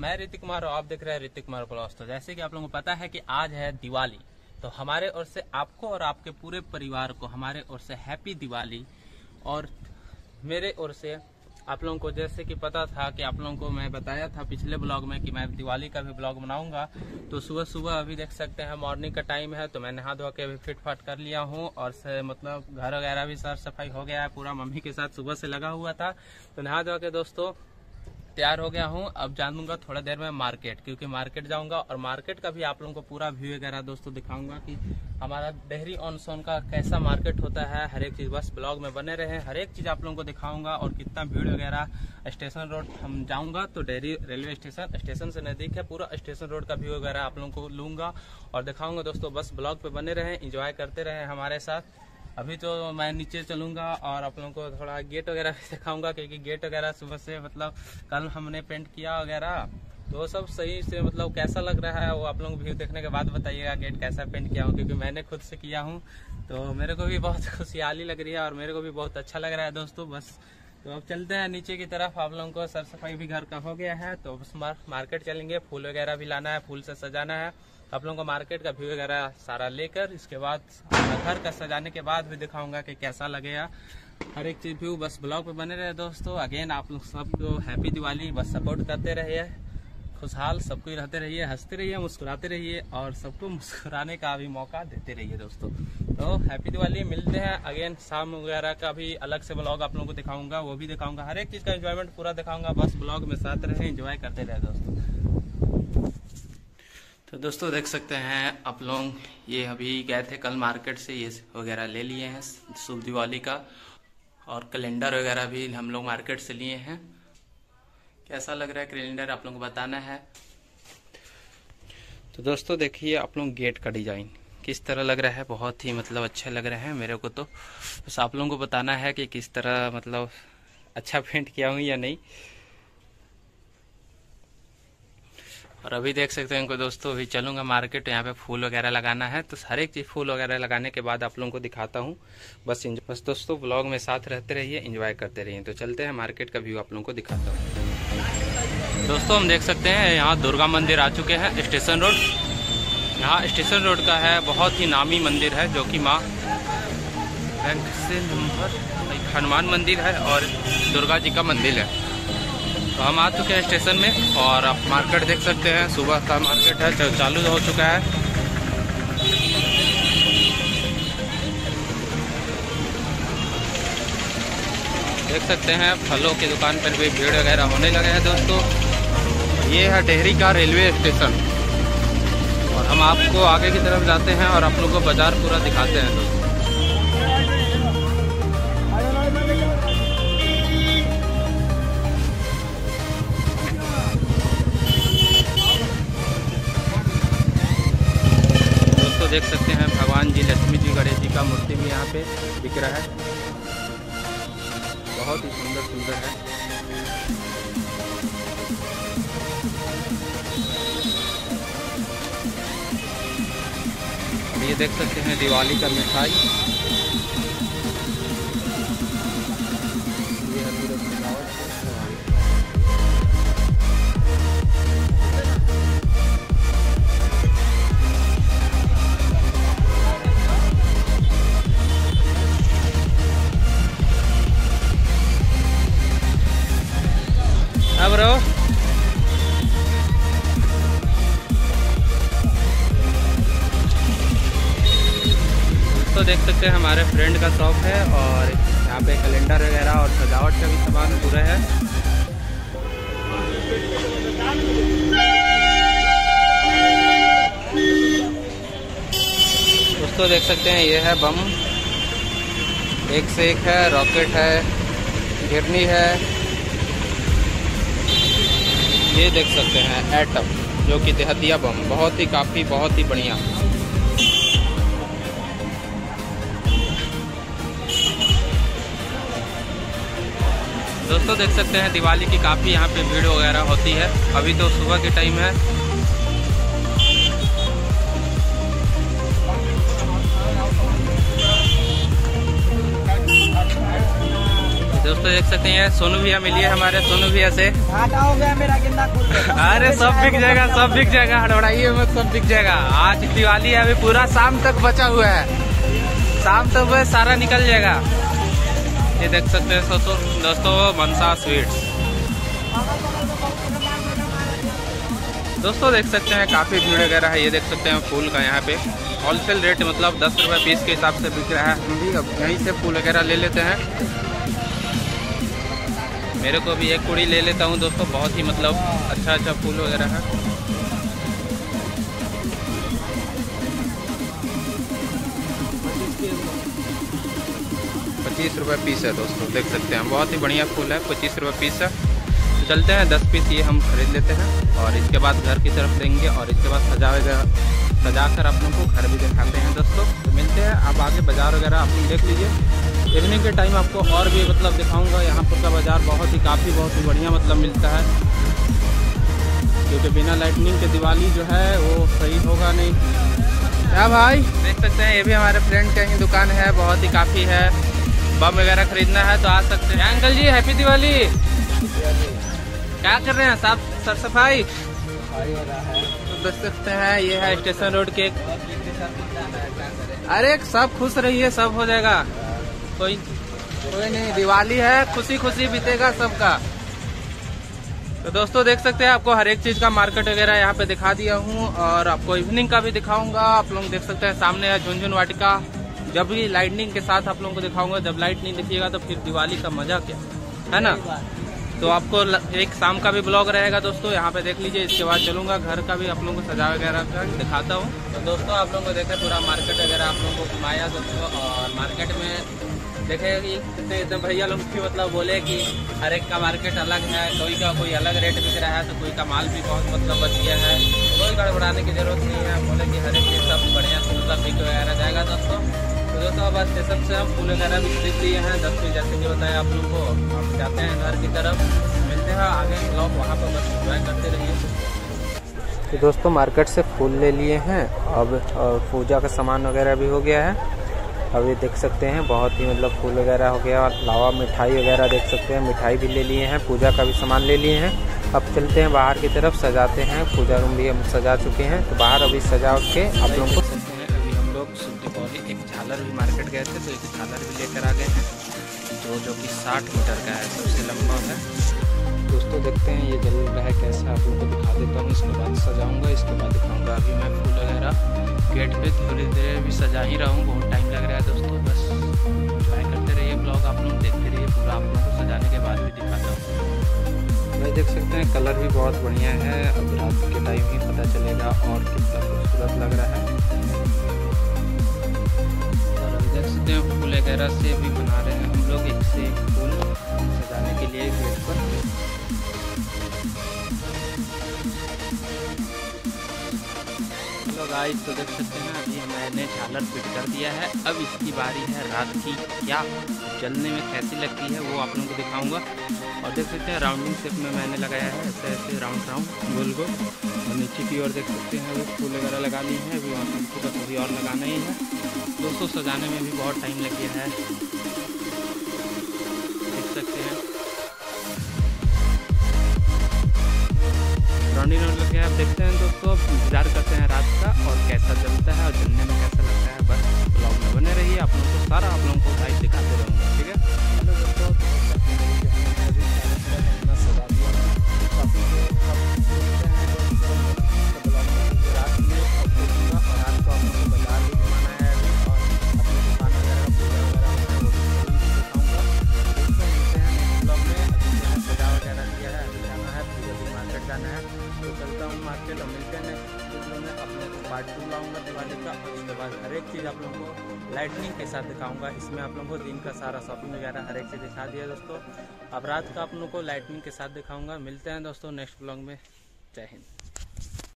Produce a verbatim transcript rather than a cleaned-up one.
मैं ऋतिक कुमार और आप देख रहे हैं ऋतिक कुमार ब्लॉग्स। तो जैसे कि आप लोगों को पता है कि आज है दिवाली, तो हमारे ओर से आपको और आपके पूरे परिवार को हमारे ओर से हैप्पी दिवाली। और मेरे ओर से आप लोगों को जैसे कि पता था कि आप लोगों को मैं बताया था पिछले ब्लॉग में कि मैं दिवाली का भी ब्लॉग बनाऊंगा। तो सुबह सुबह अभी देख सकते हैं मॉर्निंग का टाइम है, तो मैं नहा धो के अभी फिट फाट कर लिया हूँ और से मतलब घर वगैरह भी साफ सफाई हो गया है पूरा। मम्मी के साथ सुबह से लगा हुआ था, तो नहा धो के दोस्तों तैयार हो गया हूँ। अब जानूंगा थोड़ा देर में मार्केट, क्योंकि मार्केट जाऊंगा और मार्केट का भी आप लोगों को पूरा व्यू वगैरह दोस्तों दिखाऊंगा कि हमारा डेहरी ऑन सोन का कैसा मार्केट होता है। हर एक चीज बस ब्लॉग में बने रहे, हर एक चीज आप लोगों को दिखाऊंगा और कितना भीड़ वगैरह। स्टेशन रोड हम जाऊंगा तो डेहरी रेलवे स्टेशन स्टेशन से नजदीक है, पूरा स्टेशन रोड का व्यू वगैरह आप लोगों को लूंगा और दिखाऊंगा दोस्तों। बस ब्लॉग पे बने रहे, इंजॉय करते रहे हमारे साथ। अभी तो मैं नीचे चलूंगा और आप लोगों को थोड़ा गेट वगैरह दिखाऊंगा, क्योंकि गेट वगैरह सुबह से मतलब कल हमने पेंट किया वगैरह, तो वो सब सही से मतलब कैसा लग रहा है वो आप लोग व्यू देखने के बाद बताइएगा गेट कैसा पेंट किया हूँ, क्योंकि मैंने खुद से किया हूँ। तो मेरे को भी बहुत खुशहाली लग रही है और मेरे को भी बहुत अच्छा लग रहा है दोस्तों। बस तो अब चलते हैं नीचे की तरफ। आप लोगों को सर सफाई भी घर का हो गया है, तो बस मार्केट चलेंगे। फूल वगैरह भी लाना है, फूल से सजाना है। आप लोगों को मार्केट का व्यू वगैरह सारा लेकर इसके बाद घर का सजाने के बाद भी दिखाऊंगा कि कैसा लगेगा हर एक चीज व्यू। बस ब्लॉग पे बने रहे दोस्तों। अगेन आप लोग सबको हैप्पी दिवाली। बस सपोर्ट करते रहिए, खुशहाल सबको रहते रहिए, हंसते रहिए, मुस्कुराते रहिए और सबको मुस्कुराने का भी मौका देते रहिए दोस्तों। तो हैप्पी दिवाली, मिलते हैं अगेन। शाम वगैरह का भी अलग से ब्लॉग आप लोगों को दिखाऊंगा, वो भी दिखाऊंगा, हर एक चीज का एंजॉयमेंट पूरा दिखाऊंगा। बस ब्लॉग में साथ रहे, एंजॉय करते रहे दोस्तों। तो दोस्तों देख सकते हैं आप लोग, ये अभी गए थे कल मार्केट से, ये वगैरह ले लिए हैं शुभ दिवाली का, और कैलेंडर वगैरह भी हम लोग मार्केट से लिए हैं। कैसा लग रहा है कैलेंडर आप लोगों को बताना है। तो दोस्तों देखिए आप लोग गेट का डिजाइन किस तरह लग रहा है, बहुत ही मतलब अच्छा लग रहा है मेरे को। तो बस आप लोगों को बताना है कि किस तरह मतलब अच्छा पेंट किया हूँ या नहीं। और अभी देख सकते हैं इनको दोस्तों, अभी चलूंगा मार्केट, यहाँ पे फूल वगैरह लगाना है, तो हर एक चीज फूल वगैरह लगाने के बाद आप लोगों को दिखाता हूँ। बस बस दोस्तों ब्लॉग में साथ रहते रहिए, एंजॉय करते रहिए। तो चलते हैं मार्केट का व्यू आप लोगों को दिखाता हूँ। दोस्तों हम देख सकते हैं यहाँ दुर्गा मंदिर आ चुके हैं, स्टेशन रोड। यहाँ स्टेशन रोड का है, बहुत ही नामी मंदिर है, जो कि माँ से नंबर हनुमान मंदिर है और दुर्गा जी का मंदिर है। तो हम आ चुके हैं स्टेशन में और आप मार्केट देख सकते हैं, सुबह का मार्केट है, चालू हो चुका है। देख सकते हैं फलों की दुकान पर भी भीड़ वगैरह होने लगे हैं दोस्तों। ये है डेहरी का रेलवे स्टेशन और हम आपको आगे की तरफ जाते हैं और आप लोगों को बाजार पूरा दिखाते हैं दोस्तों। देख सकते हैं भगवान जी, लक्ष्मी जी, गणेश जी का मूर्ति भी यहाँ पे दिख रहा है, बहुत ही सुंदर सुंदर है। ये देख सकते हैं दिवाली का मिठाई, ये है पूरा सजावट। ब्रो तो देख सकते हैं हमारे फ्रेंड का शॉप है और यहाँ पे कैलेंडर वगैरह और सजावट का भी सामान पूरा है। दोस्तों देख सकते हैं ये है बम, एक से एक है, रॉकेट है, घिरनी है। ये देख सकते हैं एटम, जो कि देहतिया बम, बहुत ही काफी बहुत ही बढ़िया। दोस्तों देख सकते हैं दिवाली की काफी यहाँ पे भीड़ वगैरह होती है। अभी तो सुबह के टाइम है। दोस्तों देख सकते हैं सोनू भैया मिलिए हमारे सोनू भैया से। घाटा हो गया मेरा गेंदा फूल। अरे सब बिक जाएगा, सब बिक जाएगा, हड़बड़ाइए मत, सब बिक जाएगा। आज दिवाली है, अभी पूरा शाम तक बचा हुआ है, शाम तक वह सारा निकल जाएगा। ये देख सकते हैं दोस्तों दोस्तों मनसा स्वीट्स। दोस्तों देख सकते हैं काफी भीड़ वगैरह है। ये देख सकते हैं फूल का यहाँ पे होलसेल रेट मतलब दस रुपये पीस के हिसाब से बिक रहा है। हम भी अब यहीं से फूल वगैरह ले लेते हैं। मेरे को भी एक कुड़ी ले लेता हूँ दोस्तों, बहुत ही मतलब अच्छा अच्छा फूल वगैरह है। पच्चीस रुपये पीस है दोस्तों, देख सकते हैं बहुत ही बढ़िया फूल है, पच्चीस रुपये पीस है। तो चलते हैं दस पीस ये हम खरीद लेते हैं और इसके बाद घर की तरफ देंगे और इसके बाद सजा वगैरह सजा कर आप लोगों को घर भी दिखाते हैं दोस्तों। तो मिलते हैं, आप आगे बाजार वगैरह आप लोग देख लीजिए। इवनिंग के टाइम आपको और भी मतलब दिखाऊंगा। यहाँ पर का बाजार बहुत ही काफ़ी बहुत ही बढ़िया मतलब मिलता है, क्योंकि बिना लाइटनिंग के दिवाली जो है वो सही होगा नहीं। क्या भाई देख सकते हैं, ये भी हमारे फ्रेंड का ही दुकान है, बहुत ही काफ़ी है। बम वगैरह खरीदना है तो आ सकते हैं। Uncle ji happy Diwali. क्या कर रहे हैं, साफ सर सफाई तो देख सकते हैं। ये है स्टेशन रोड के। अरे सब खुश रहिए, सब हो जाएगा, कोई कोई नहीं, दिवाली है, खुशी खुशी बीतेगा सबका। तो दोस्तों देख सकते हैं आपको हर एक चीज का मार्केट वगैरह यहाँ पे दिखा दिया हूँ और आपको इवनिंग का भी दिखाऊंगा। आप लोग देख सकते हैं सामने है झुनझुन वाटिका। जब भी लाइटनिंग के साथ आप लोगों को दिखाऊंगा, जब लाइट नहीं दिखिएगा तो फिर दिवाली का मजा क्या है ना। तो आपको एक शाम का भी ब्लॉग रहेगा दोस्तों, यहाँ पे देख लीजिए। इसके बाद चलूंगा घर का भी आप लोगों को सजा वगैरह का दिखाता हूँ। तो दोस्तों आप लोगों को देखे पूरा मार्केट वगैरह आप लोगों को घुमाया दोस्तों, और मार्केट में देखे कि कितने इतने भैया लोग भी मतलब बोले कि हर एक का मार्केट अलग है, कोई का कोई अलग रेट बिक रहा है, तो कोई का माल भी बहुत मतलब बच गया है। कोई गड़बड़ाने की जरूरत नहीं है, बोले कि हर एक चीज़ सब बढ़िया से मतलब बिक वगैरह जाएगा दोस्तों। तो दोस्तों अब स्टेशन से हम फूल वगैरह भी खरीद लिए हैं दस पीस, जैसे कि बताया आप लोगों को। हम जाते हैं घर की तरफ, मिलते हैं आगे ब्लॉग, वहाँ पर बस एंजॉय करते रहिए। तो दोस्तों मार्केट से फूल ले लिए हैं, अब पूजा का सामान वगैरह भी हो गया है। अब ये देख सकते हैं बहुत ही मतलब फूल वगैरह हो गया, अलावा मिठाई वगैरह देख सकते हैं, मिठाई भी ले लिए हैं, पूजा का भी सामान ले लिए हैं। अब चलते हैं बाहर की तरफ, सजाते हैं। पूजा रूम भी हम सजा चुके हैं, तो बाहर अभी सजा के आप लोगों को सकते हैं। अभी हम लोग दीपावली एक झालर भी मार्केट गए थे, तो एक झालर भी लेकर आ गए हैं, जो जो कि साठ मीटर का है, सबसे लंबा है दोस्तों। देखते हैं ये जल रहा है कैसा, आप लोगों को दिखा देता हूँ। इसके बाद सजाऊंगा, इसके बाद दिखाऊंगा। अभी मैं फूल वगैरह गेट पे थोड़ी देर भी सजा ही रहा हूँ, बहुत टाइम लग रहा है दोस्तों। बस ट्राई करते रहिए, ब्लॉग आप लोग देखते रहिए, पूरा आप लोगों को सजाने के बाद भी दिखाता हूँ। भाई देख सकते हैं कलर भी बहुत बढ़िया है, अब रात के टाइम ही पता चलेगा और कितना खूबसूरत लग रहा है। और अभी देख सकते हैं फूल वगैरह से भी बना रहे हैं हम लोग एक से एक फूल सजाने के लिए गेट पर। गाइस तो देख सकते हैं अभी मैंने झालर फिट कर दिया है, अब इसकी बारी है रात की। क्या जलने में कैसी लगती है वो आप लोगों को दिखाऊंगा। और देख सकते हैं राउंडिंग शेप में मैंने लगाया है, ऐसे ऐसे राउंड राउंड गोल गोल। और नीचे की ओर देख सकते हैं अभी फूल वगैरह लगा ली है, अभी वहाँ हमको बस अभी और लगाना ही है दोस्तों। सजाने में भी बहुत टाइम लग गया है, देख सकते हैं राउंडिंग राउंड लग गया है। अब देखते हैं दोस्तों, इंतजार करते हैं रात का और कैसा चलता है और जलने में कैसा लगता है। बस ब्लॉग में बने रहिए, आप लोगों को सारा आप लोगों को लाइव दिखाते रहूँगा, ठीक है। हेलो दोस्तों, रात में और रात को आप लोगों को बाजार भी घुमाना है अभी, और अपनी दुकान वगैरह पूजा वगैरह होता है वो भी दिखाऊँगा। दोस्तों मिलते हैं ब्लॉग में। अभी यहाँ सजा वगैरह किया है, अभी जाना है पूजा मार्केट जाना है, तो चलता हूँ मार्केट और मिलते हैं वीडियो में। अपने पार्ट टू लाऊंगा दिवाली का, और उसके बाद हर एक चीज़ आप लोगों को लाइटनिंग के साथ दिखाऊंगा। इसमें आप लोगों को दिन का सारा शॉपिंग वगैरह हर एक चीज़ दिखा दिया दोस्तों। अब रात का आप लोगों को लाइटनिंग के साथ दिखाऊंगा। मिलते हैं दोस्तों नेक्स्ट ब्लॉग में। जय हिंद।